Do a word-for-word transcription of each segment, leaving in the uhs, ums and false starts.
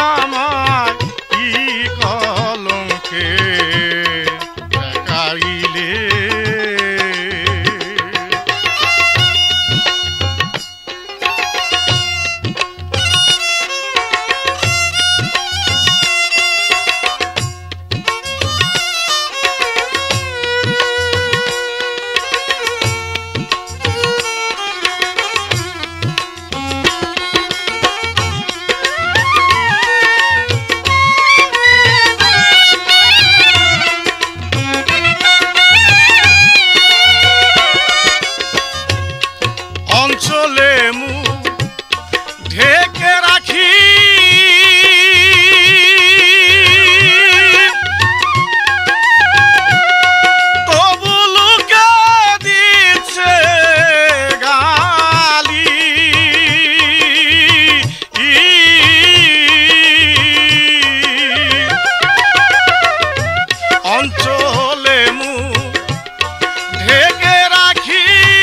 আমায় কি কলঙ্কে দেখাইলে। অঞ্চলে মুখ ঢেকে রাখি তবু লোকে দিচ্ছে গালি। অঞ্চলে মুখ ঢেকে রাখি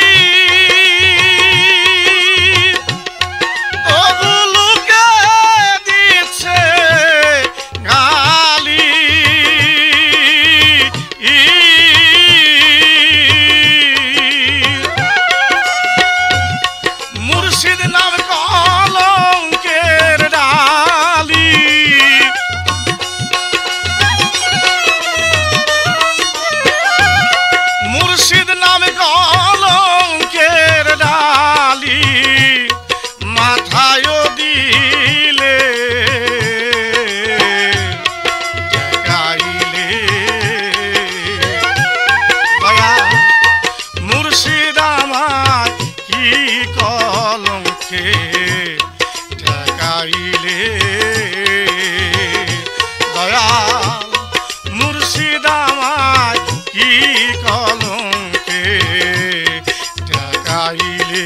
ঠেকাইলে দয়াল মুর্শিদ আমায় কি কলঙ্কে ঠেকাইলে।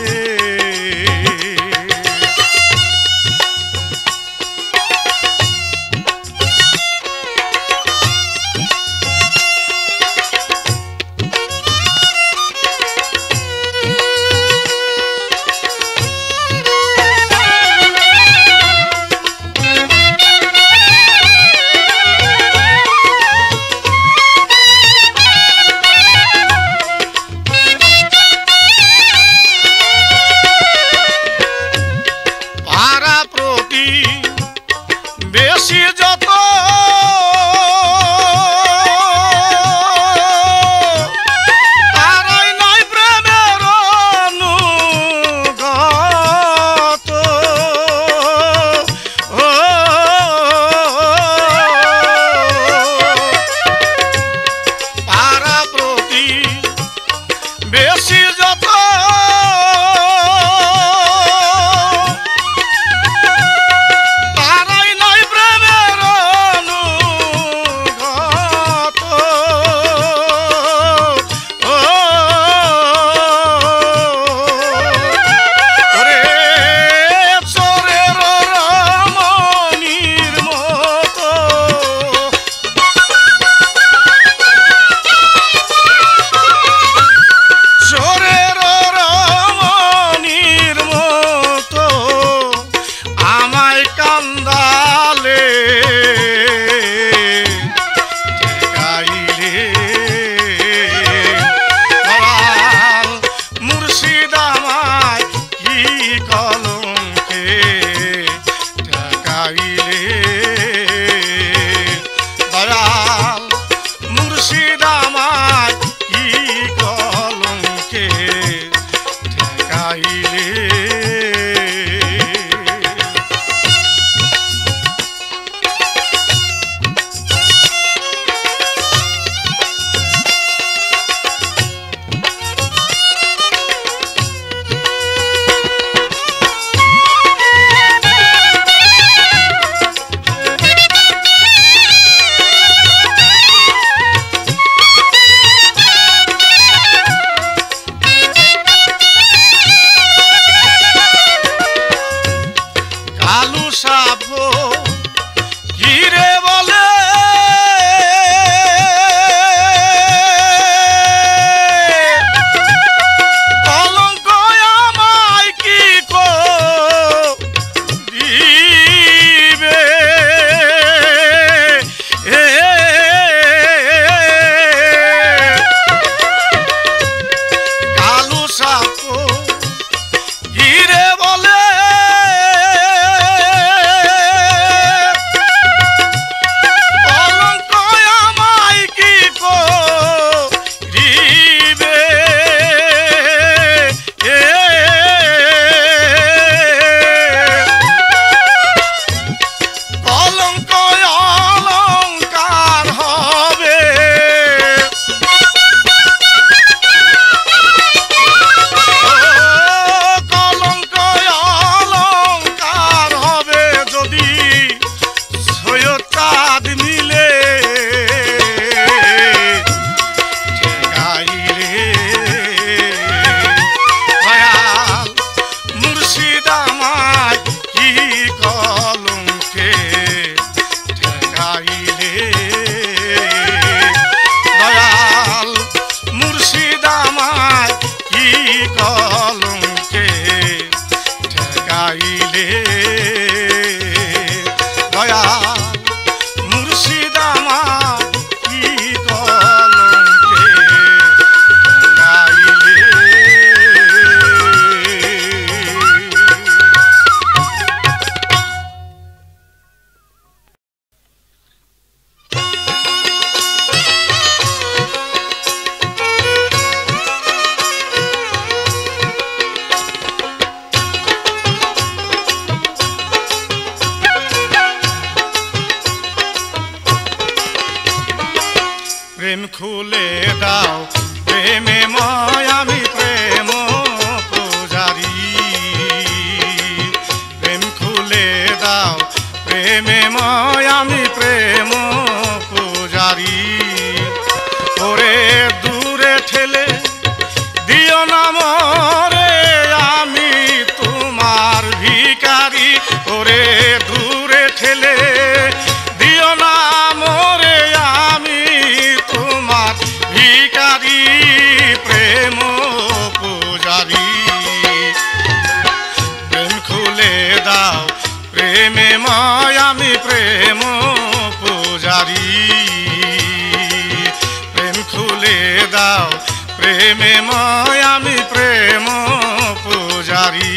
বেশি যত তারাই নাই প্রেমের অনুগত। ও পাড়া প্রতি বেশি যত প্রেম খুলে দাও প্রেমে ময় আমি প্রেম পূজারি প্রেম খুলে দাও প্রেমে ময় আমি প্রেম পূজারি ওরে দূরে ঠেলে দিও না মরে আমি তোমার ভিখারি ওরে দূরে ঠেলে দিও না মরে আমি তোমার ভিখারি প্রেম পূজারি প্রেম খুলে দাও প্রেমে ময় আমি প্রেম পূজারি প্রেম খুলে দাও প্রেমে ময় আমি প্রেম পূজারি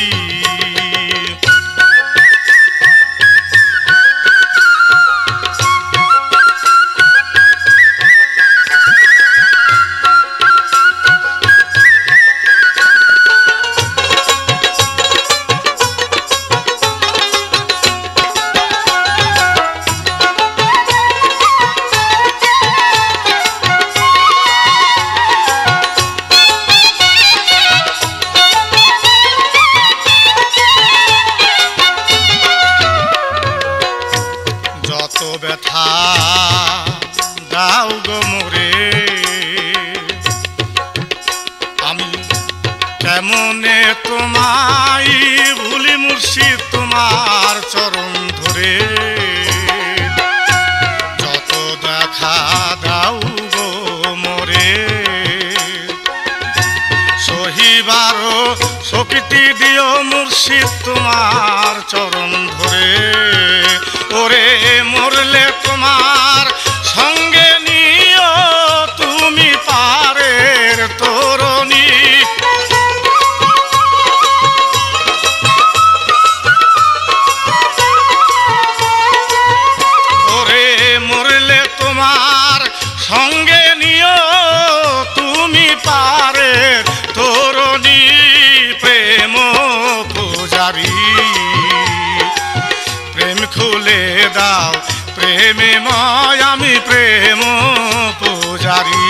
ব্যথা দাও গো মোরে আমি কেমনে তোমায় ভুলি মুর্শিদ তোমার চরণ ধরে যত দেখা দাও গো মোরে সহিবারও শক্তি দিও মুর্শিদ তোমার চরণ ধরে ওরে মরলে তোমার সঙ্গে নিও তুমি পারের তরুণী ওরে মরলে তোমার সঙ্গে নিও তুমি পারের তরুণী প্রেম পূজারি প্রেম খুলে দাও প্রেমে ময় আমি প্রেম পূজারি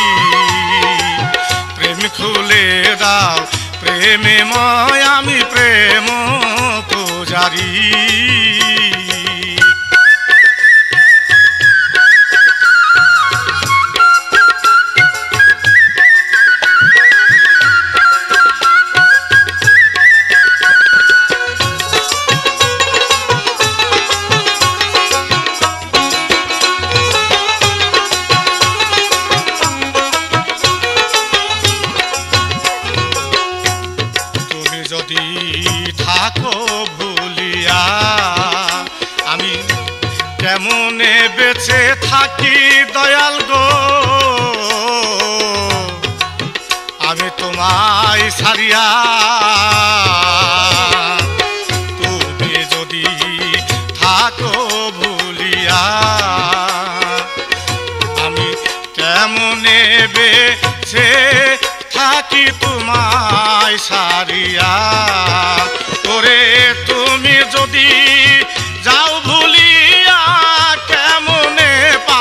প্রেম খুলে দাও প্রেমে ময় আমি প্রেম পূজারি যদি থাকো ভুলিয়া আমি কেমনে বেঁচে থাকি দয়াল গো আমি তোমায় ছাড়িয়া তুমি যদি থাকো ভুলিয়া আমি কেমনে বেঁচে থাকি তোমায় সারিয়া ওরে তুমি যদি যাও ভুলিয়া কেমনে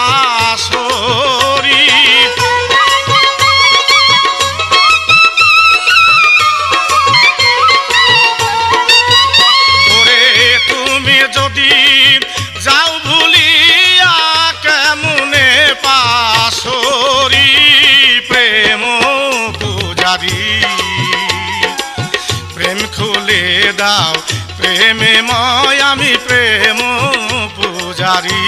পাশরি ওরে তুমি যদি যাও ভুলিয়া কেমনে পাশরি প্রেম পূজারি প্রেম খুলে দাও প্রেমে ময় আমি প্রেম পূজারি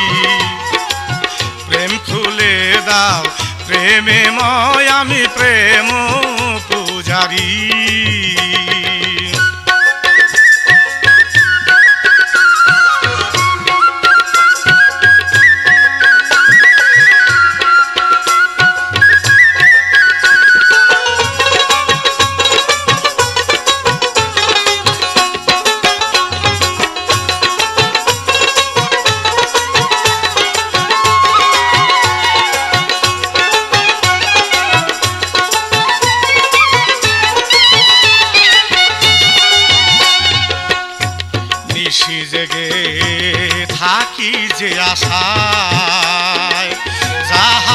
প্রেম খুলে দাও প্রেমে ময় আমি প্রেম পূজারি জেগে থাকি যে আশায় যাহা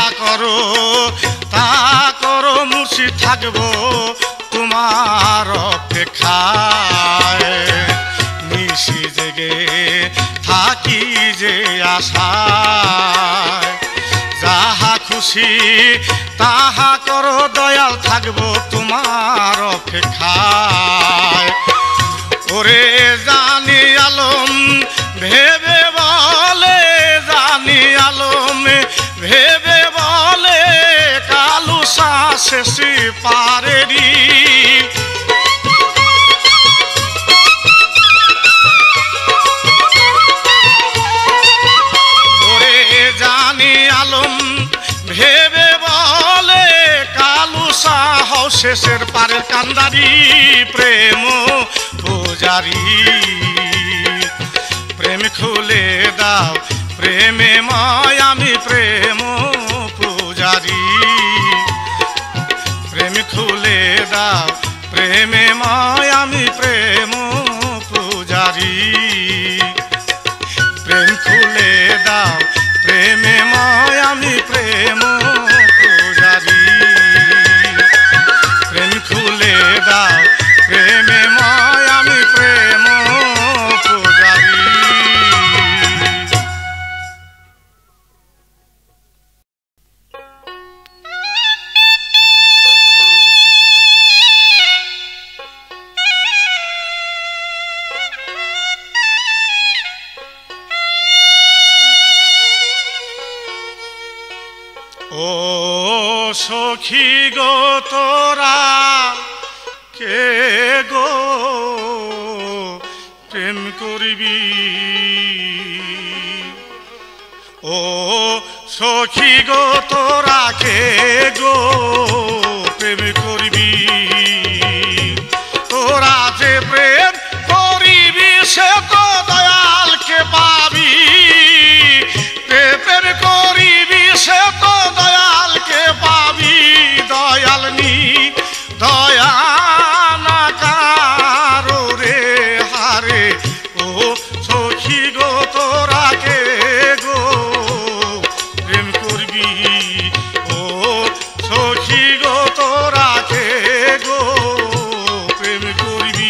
করো তা করো মুর্শিদ থাকবো তোমার অপেক্ষায় নিশি জেগে থাকি যে আশায় যাহা খুশি তাহা করো দয়াল থাকবো তোমার অপেক্ষায় ওরে জানি আলম ভেবে বলে জানি আলম ভেবে বলে কালু শেষে পারেরি ওরে জানি আলম ভেবে বলে কালু শাহ শেষের পারের কান্দারি প্রেম পূজারি প্রেম খুলে দাও প্রেমে ময় আমি প্রেম পূজারি প্রেম খুলে দাও প্রেমে ময় আমি প্রেম পূজারি প্রেম খুলে দাও প্রেমে ময় আমি প্রেম পূজারি প্রেম খুলে দাও প্রেমে ময় আমি প্রেম পূজারি ও সখী গো তোরা কে গো প্রেম করবি ও সখী গো তোরা কে গো প্রেম করবি তোরা যে প্রেম করিবি সে তো দয়ালকে পাবি প্রেম করিবি সে তো দয়ালকে পাবি দয়াল নি দয়া না কারো রে হারে ও সখী গো তোরা কে গো প্রেম করবি ও সখী গো তোরা কে গো প্রেম করবি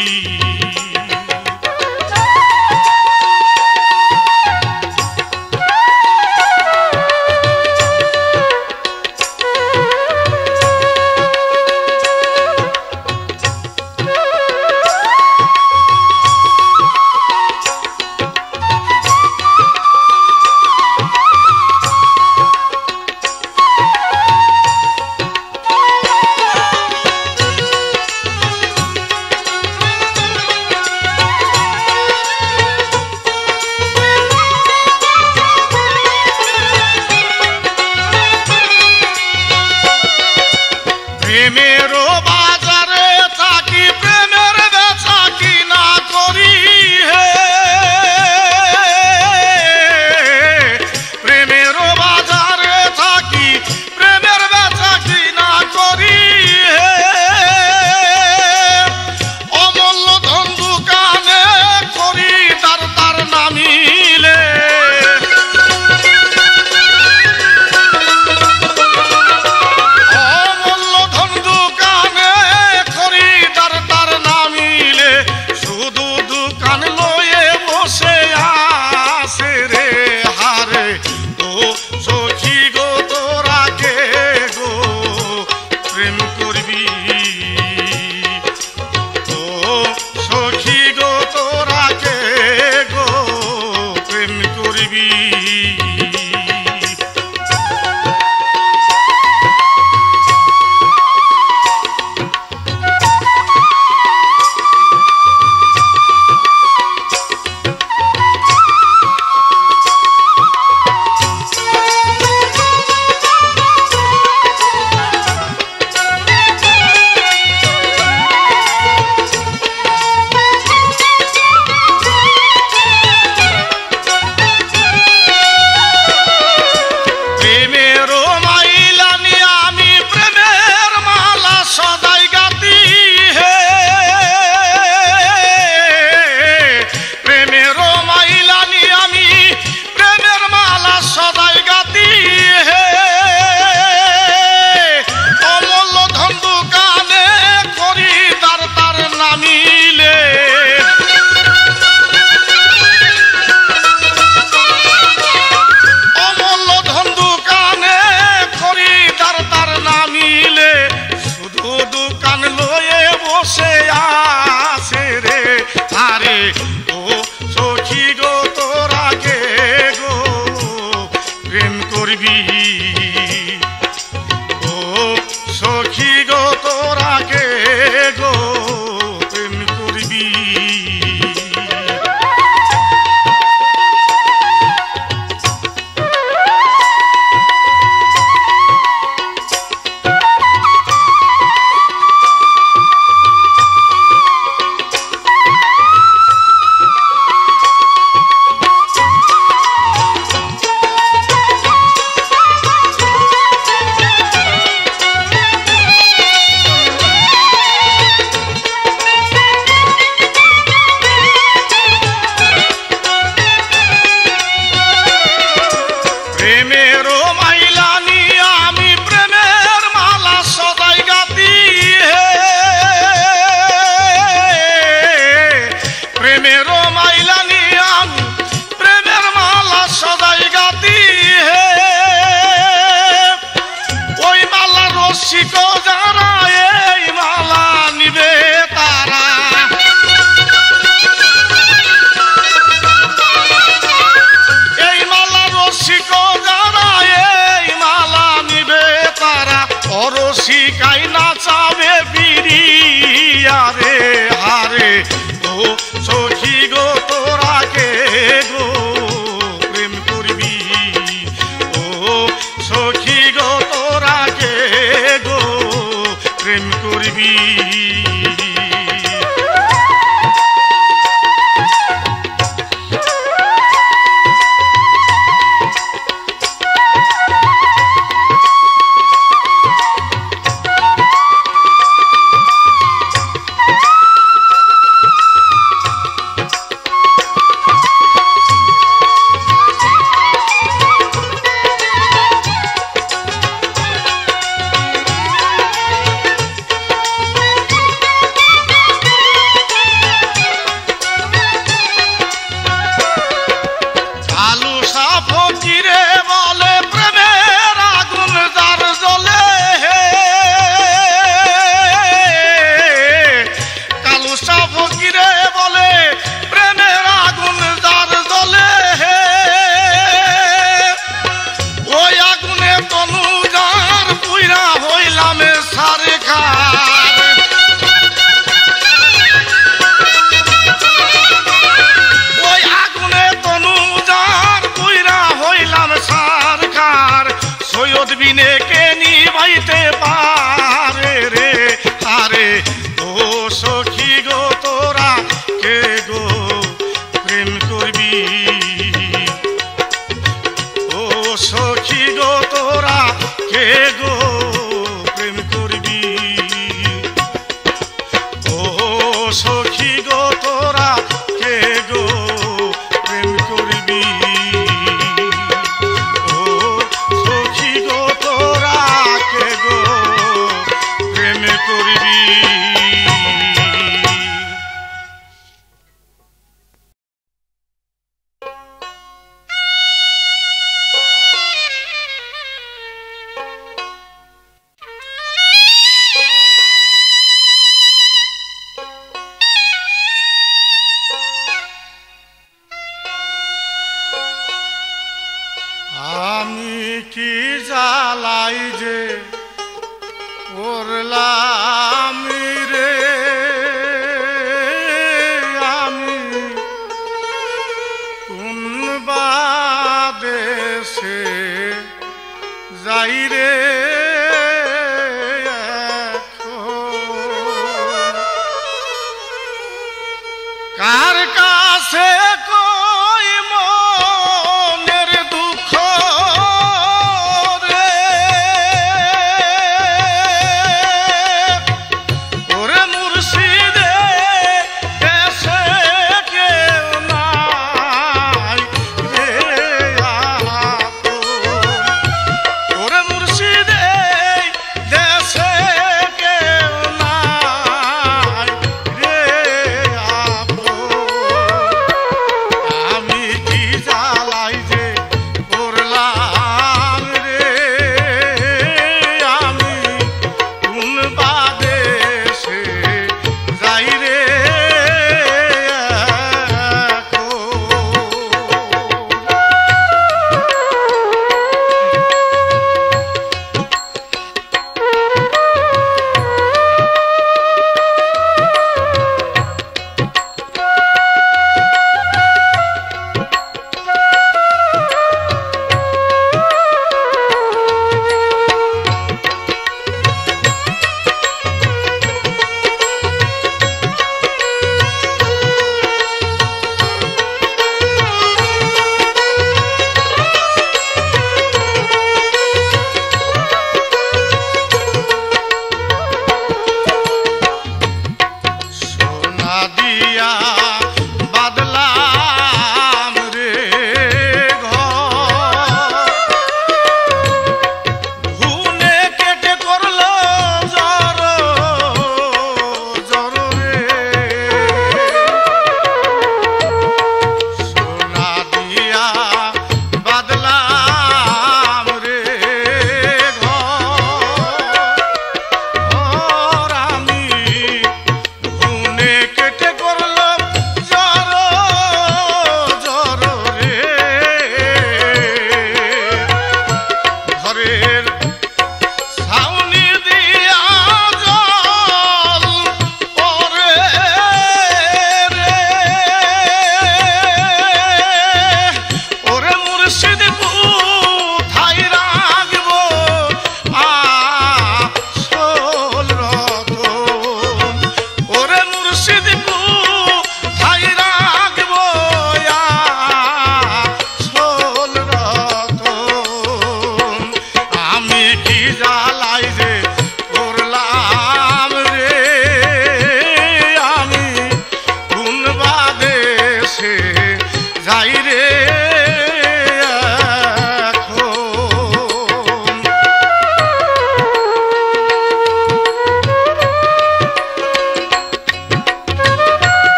প্রেমেরও বাজারে থাকি প্রেমের বেচা কিনা করি হে প্রেমেরও বাজারে থাকি প্রেমের বেচা কিনা করি হে অমূল্য ধন দোকানে করি তার তার নামিলে করবি ও সখী গো তোরা কে গো প্রেম করবি শিকাই নাচাবে বিরিয়া রে হারে ও সখী গো তোরা কে গো প্রেম করবি ও সখী গো তোরা কে গো প্রেম করবি মুর্শিদ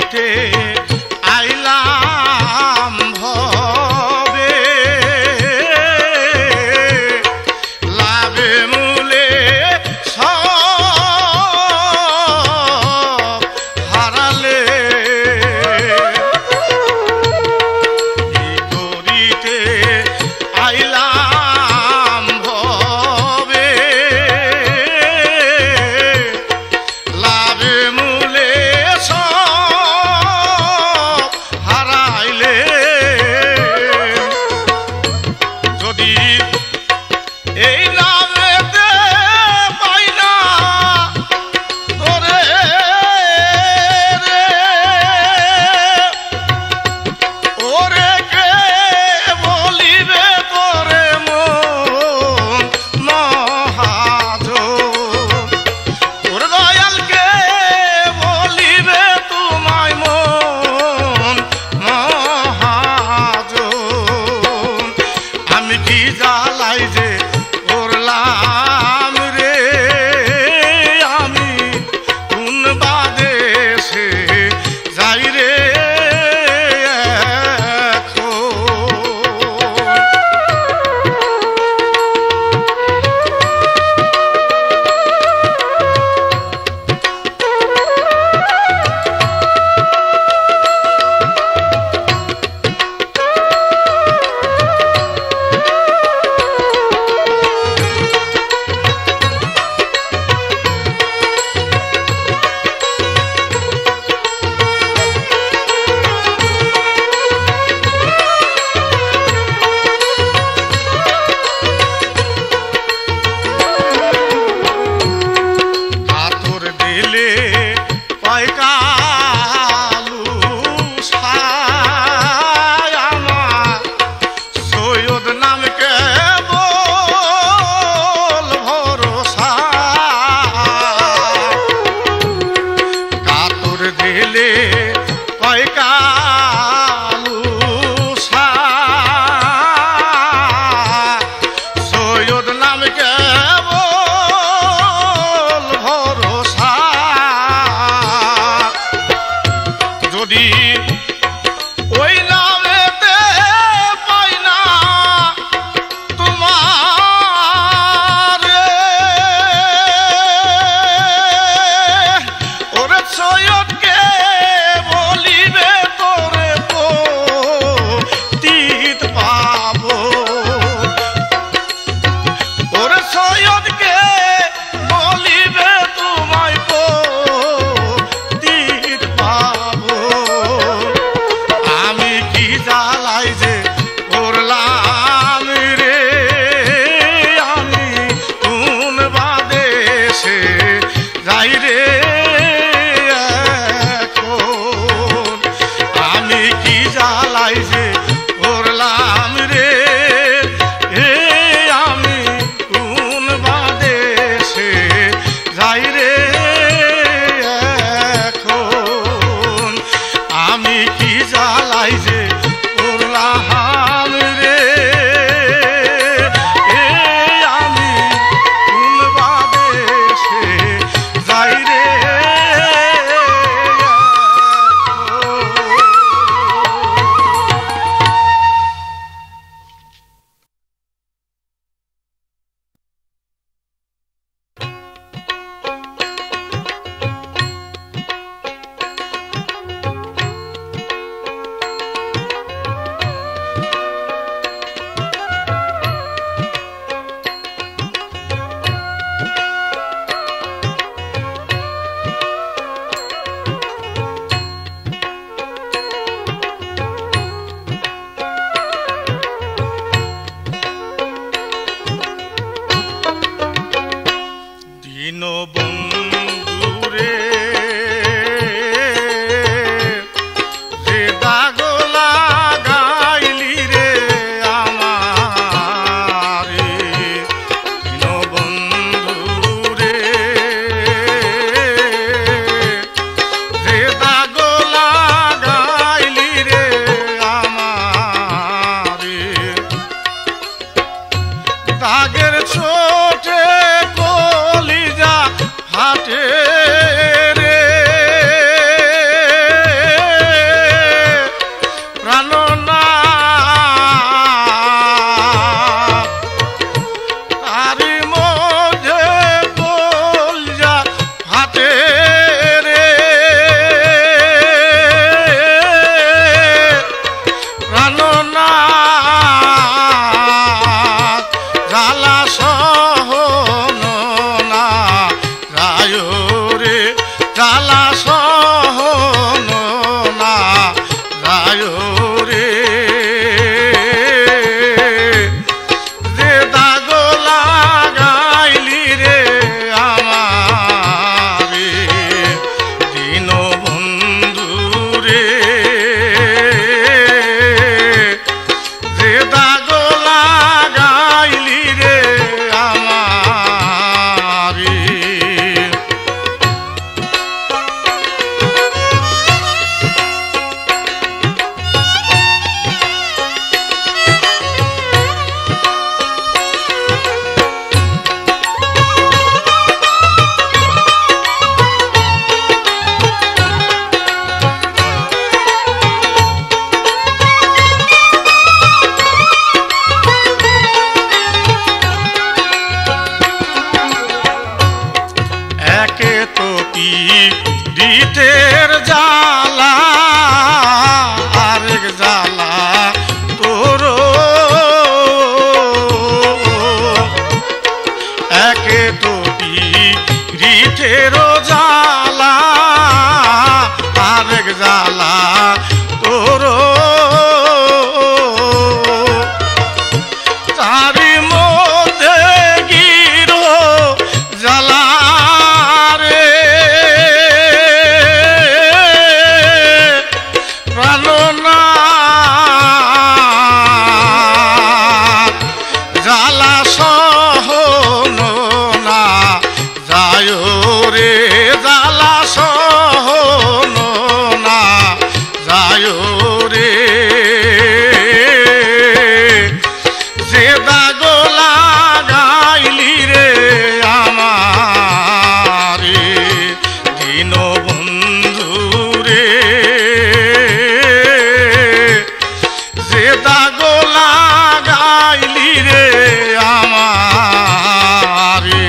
করিতে আইলাম ভবে লাভে মূলে সব হারালে কি করিতে আইলাম ভবে লাভে মূলে সব হারাইলে যদি এই নামেতে পাই না তোরে রে ওরে কে বলিবে তোরে মন মহাজন তোর দয়ালকে বলিবে তোমায় মন মহাজন আমি কি জ্বালাই যে করলাম রে আমি কোন বাদেশে যাই রে কাতর দিলে পয়কালু ছায় আমার সৈয়দ নামকে বল ভরসা কাতর দিলে পয়কালু ছায় সৈয়দ নামকে বল ভরসা যদি ওই নামেতে পাই না তোমার ওরে সৈয়দকে বলিবে তোরে পতিত পাবো ওরে সৈয়দকে বলিবে তোমায় পতিত পাবো আমি কি জ্বালাই যে করলাম রে আমি কোন বাদেশে যাই রে এখন আমি কি জ্বালাই যে করলাম রে হে আমি কোন বাদেশে যাই রে এখন আমি কি জ্বালাই যে করলাম রে এ আমি কোন বাদেশে যাই রে যায় রে যে দাগ লাগাইলি রে আমারে দিন বন্ধু রে যে দাগ লাগাইলি রে আমারে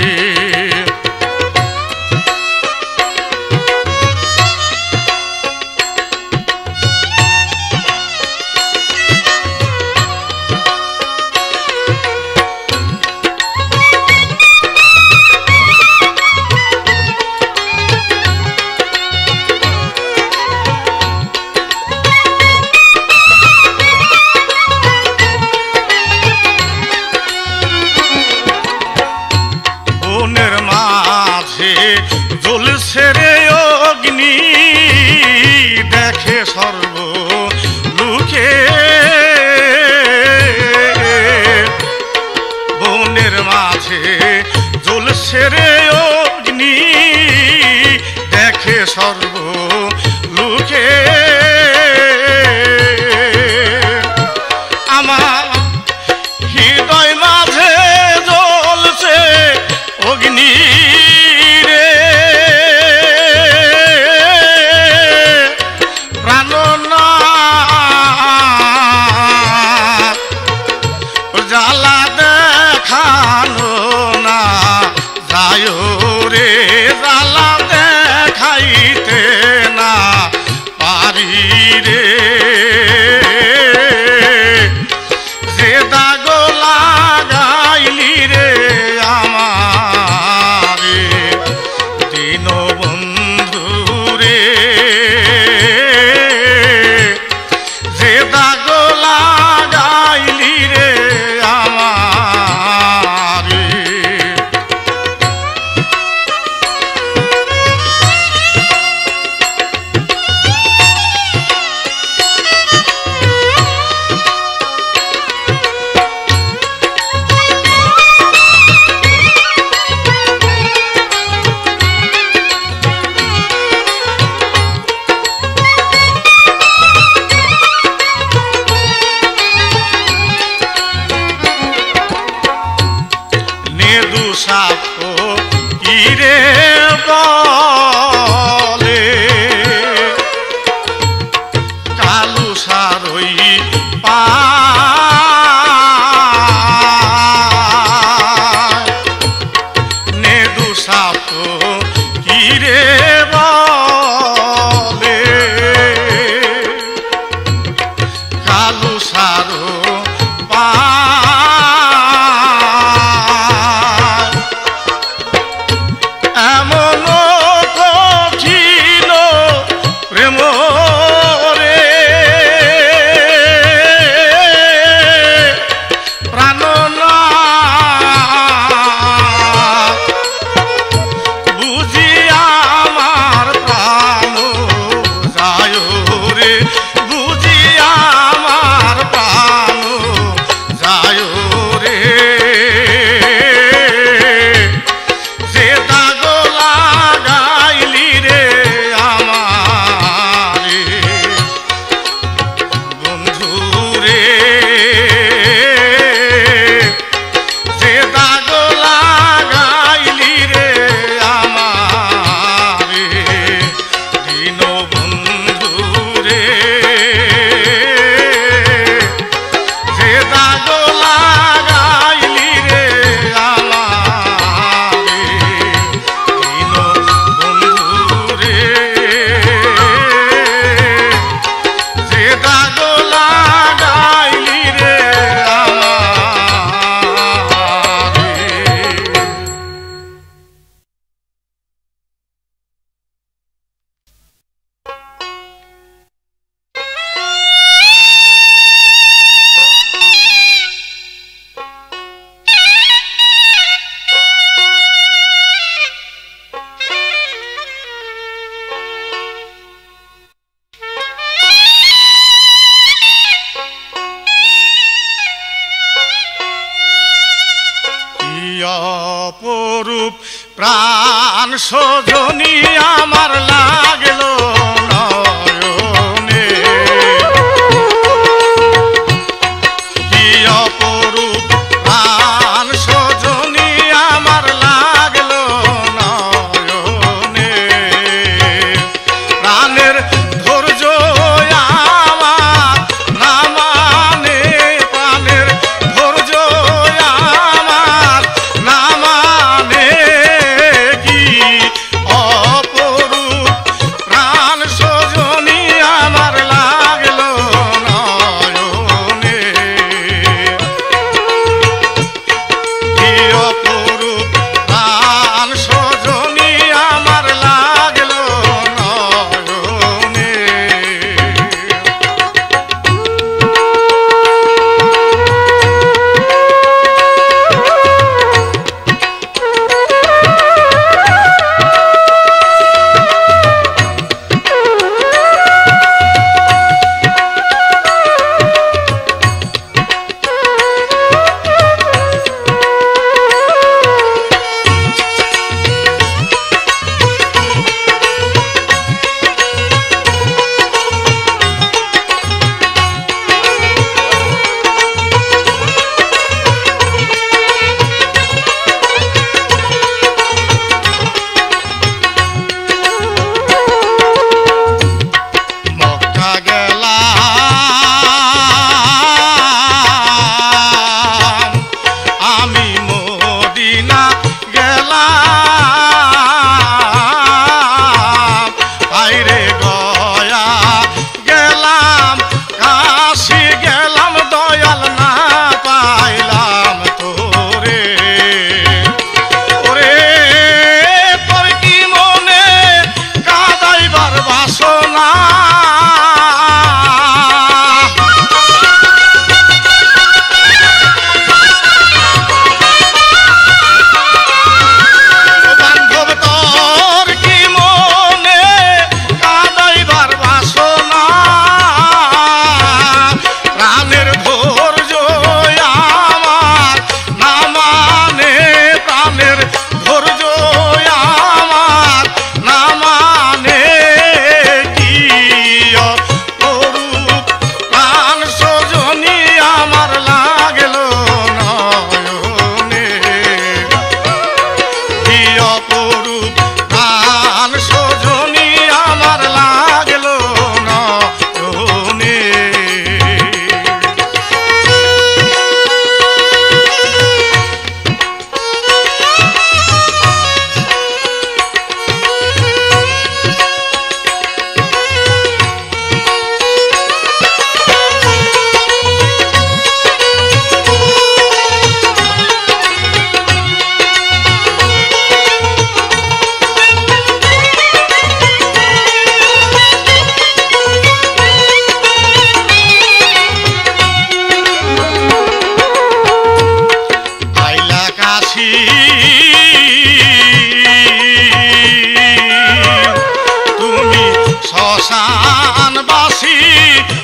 জ্বলছে রে অগ্নি দেখে সর্ব লোকে বনের মাঝে জ্বলছে রে অগ্নি দেখে সর্ব লোকে আমার হৃদয় মাঝে জ্বলছে অগ্নি অপরূপ প্রাণ সজনী আমার লাগলো নয়নে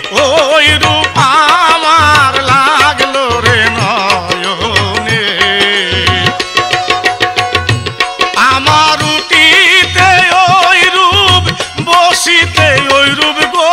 ওই রূপ আমার লাগলো রে নয়নে আমার উটিতে ওই রূপ বসিতে ওই রূপ গো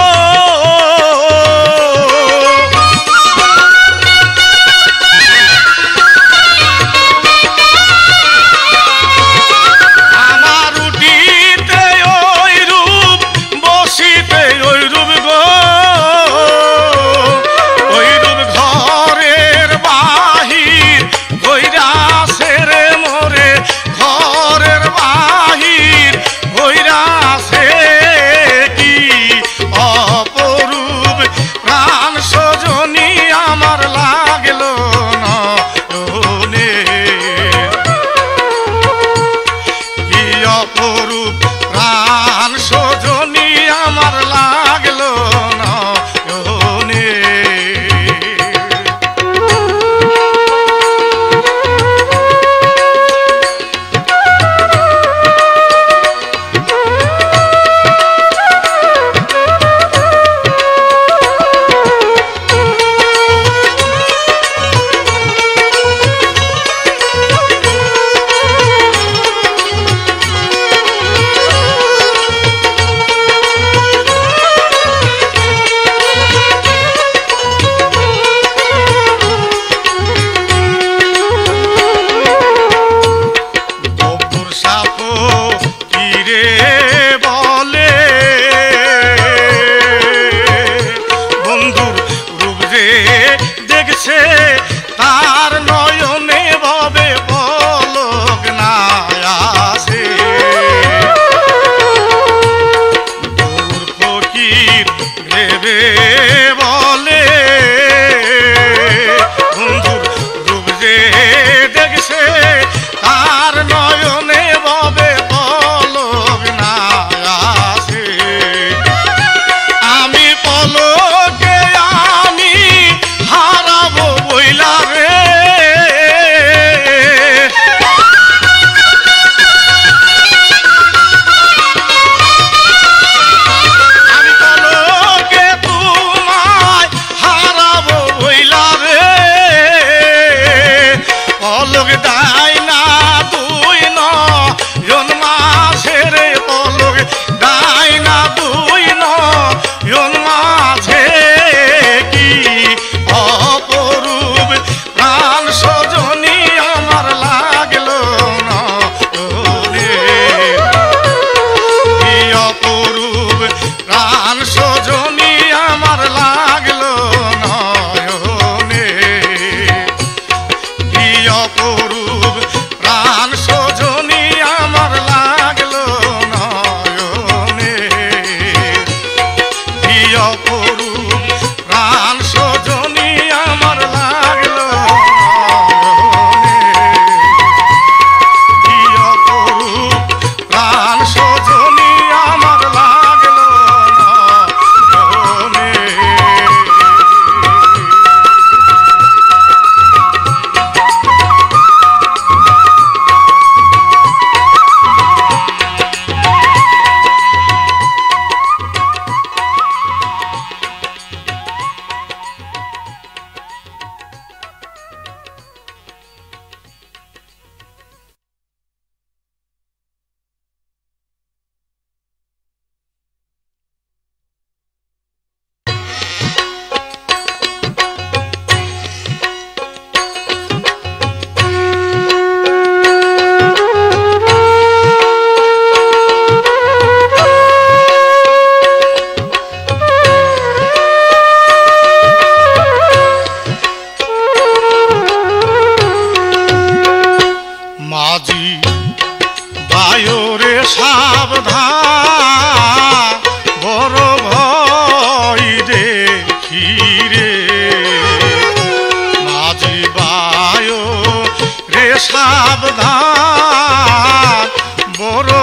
সাবধান বড়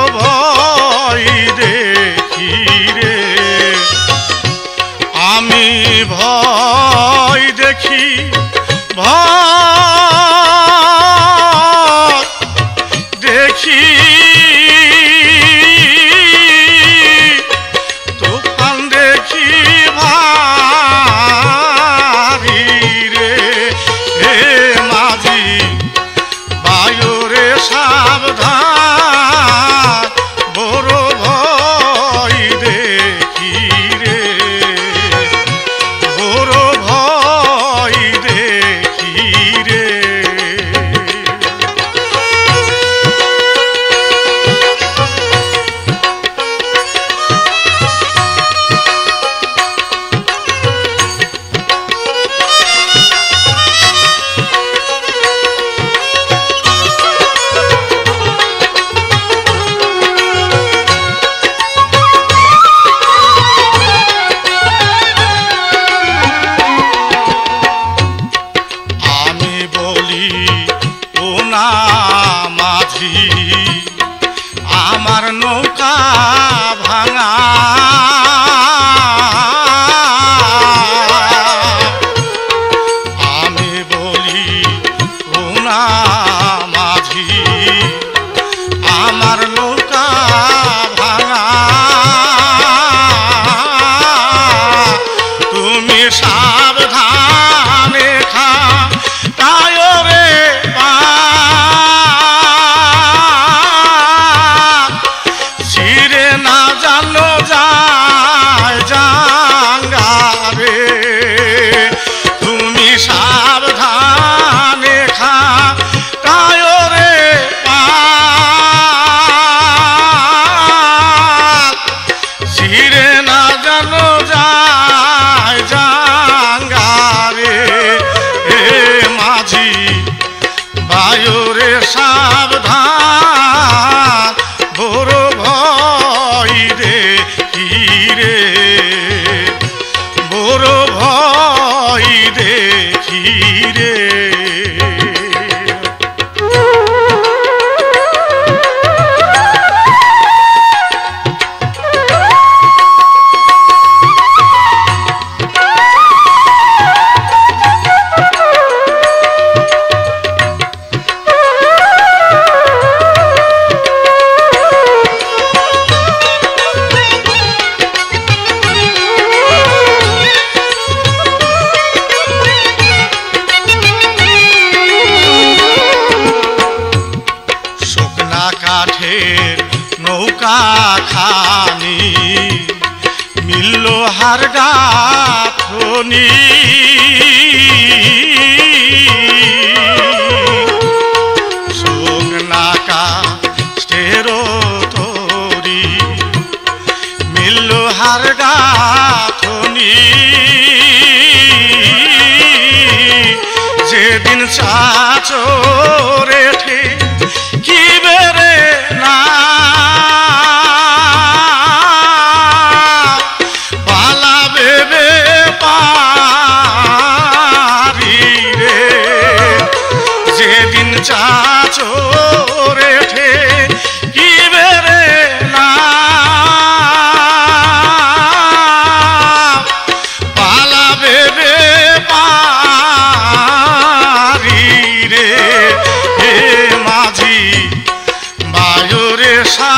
ভয় দেখি রে, আমি ভয় দেখি ভয় দেখি তুফান দেখি ভাই সাবধানে খা তাই রে ছিড়ে না জানো যায় জাঙ্গারে তুমি সাবধানে খা তাই রে ছিড়ে না জানো যায় জাঙ্গারে এ মাঝি বায়ুরে সাবধান বড় ভয় রে কি রে বড় ভয় রে কি রে কাঠের নৌকা খানি মিলল হার গাথনি শুকনা কাঠের তরি মিলল হার গাথনি যেদিন চাচরে ঠিক কি বেরে না পালা বেবে পারি রে যেদিন চাচরে ঠে কি বেরে না পালা বেবে পারি রে হে মাঝি বায়ুরে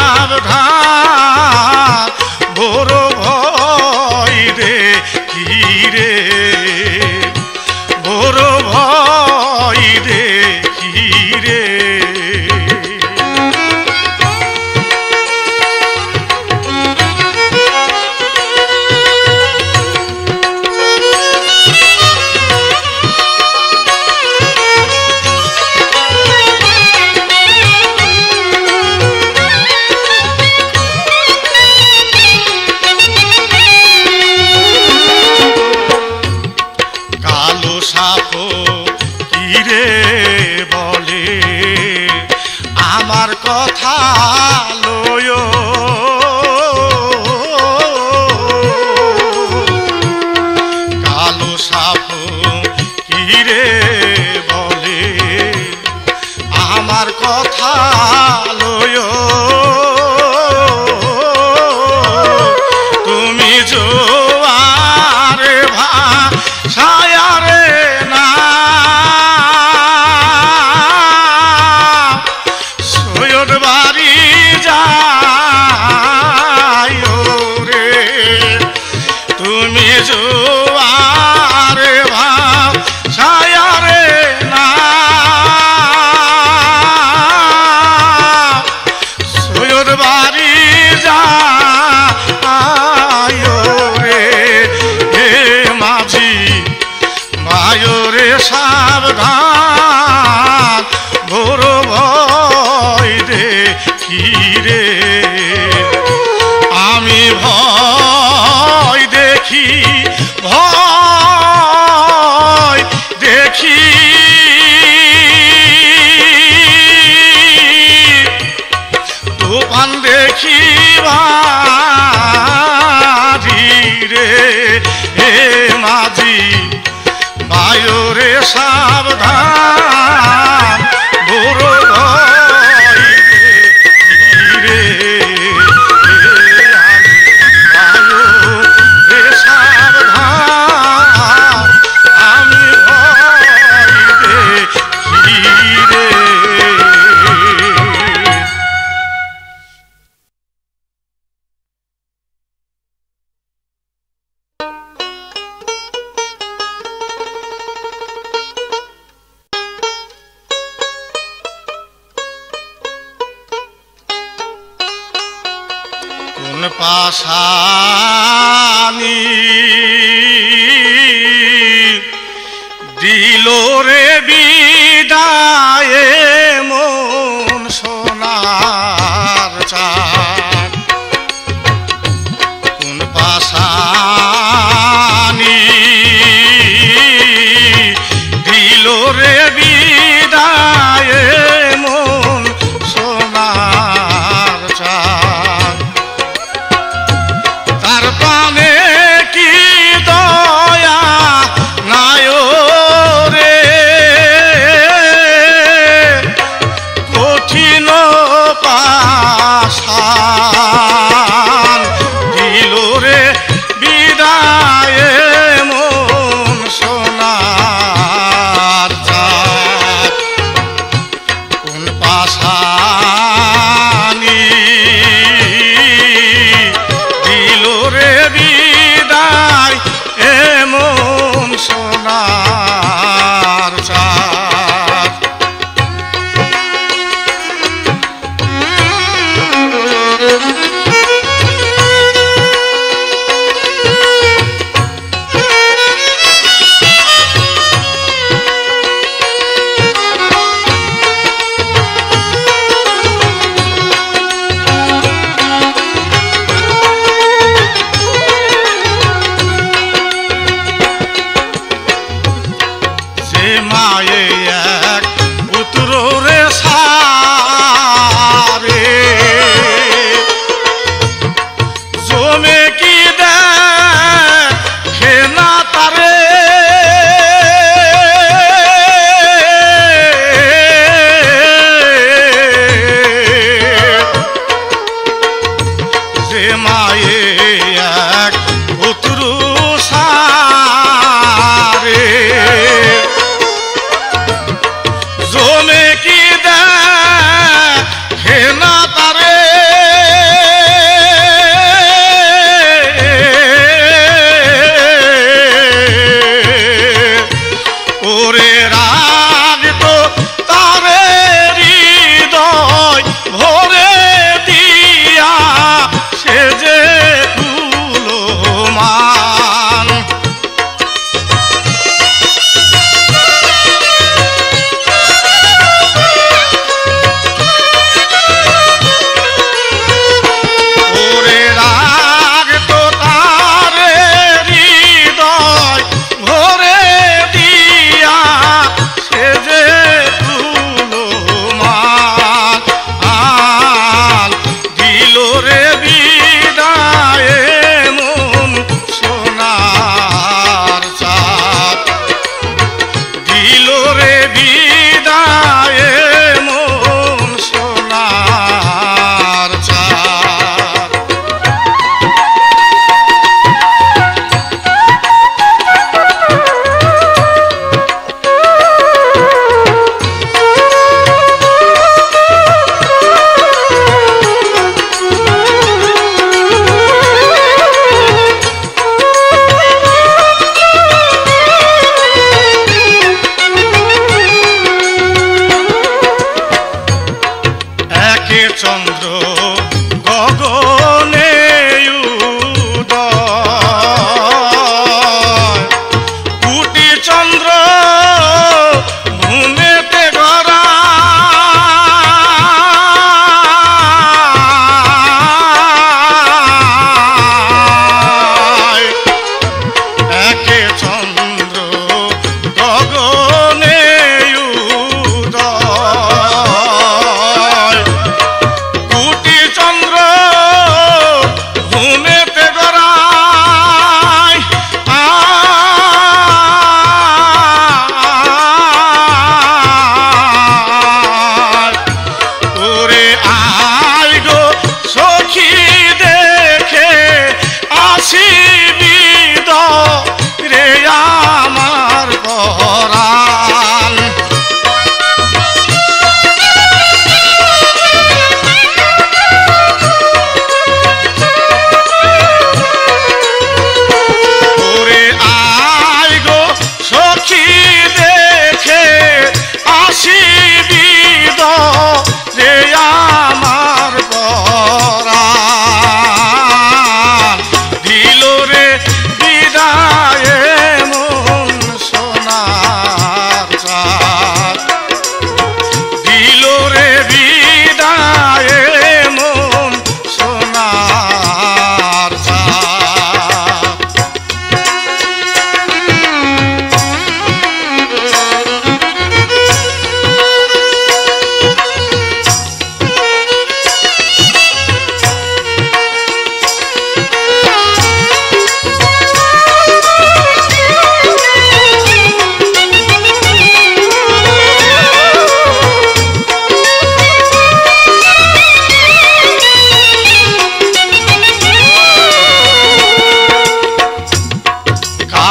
সাবধান বড় ভয় রে কি রে বড় ভয় রে কি রে সাপো কি রে বলে আমার কথা লয় কালো সাপো কি রে বলে আমার কথা লয় তুমি জোয়ারে ভাষায়ারে না সৈয়দ বাড়ি যাই রে তুমি জোয়ারে ভাষায়ারে না সৈয়দ বাড়ি যাই রে হে মাঝি বায়ুরে সাবধান বড় ভয় রে কি রে আমি ভয় দেখি ভয় দেখি তুফান দেখি ভারি রে হে মাঝি বায়ুরে সাবধান বড় ভয় রে কি রে বায়ুরে সাবধান আমি ভয় রে কি রে পাশানি দিল রে বিদায় মন সোনার চাঁদ কোন পাশানি দিল রে বিদায় মন সোনার চাঁদ তার প্রাণে কি দয়া নাই রে কঠিন পাশান দিল রে বিদায় মন সোনার চাঁদ কোন পাশানি দিল রে বিদায় এমন সোনার চাঁদ যে মায়ে এক পুত্র রে সারে জমে কি দেখে না তারে যে মায়ে এক পুত্র সারে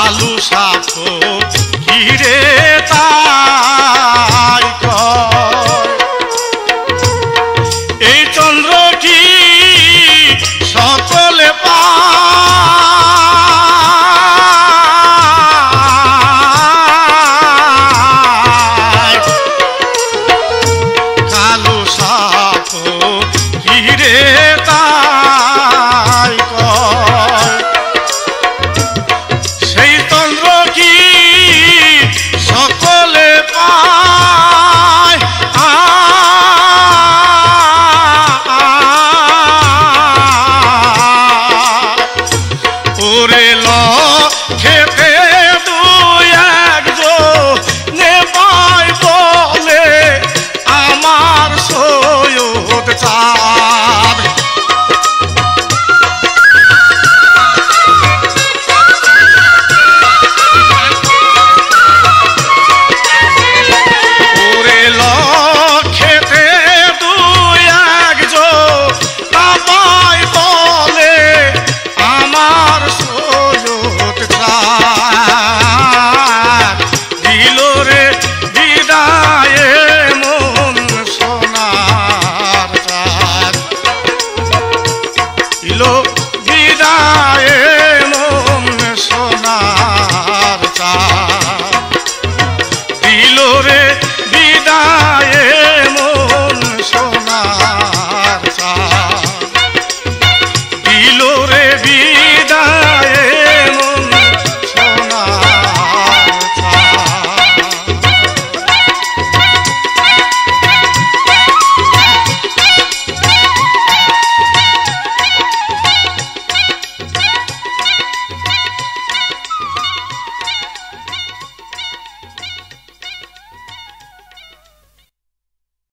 লালু সাফ ঘিরে